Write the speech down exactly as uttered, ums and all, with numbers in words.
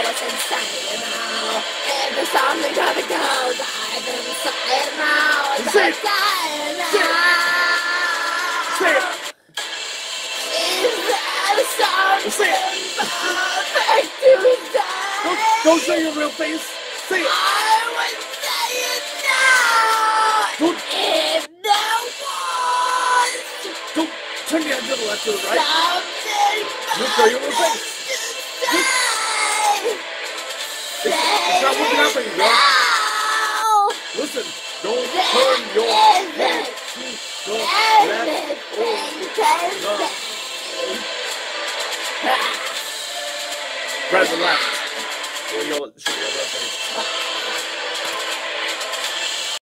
what's inside now. If there's something coming down, I've been inside now. It's Say it. inside Say it. now. Say it. Is there something Say it. perfect to say? Don't, don't show your real face. Say it. I would say it now. Don't, If there was don't turn your head to the left or the right. something Don't show your real face. say. It's, it's not working out for you, girl. No. Listen, don't turn your head to the left or the right. Rather left. Or you'll show your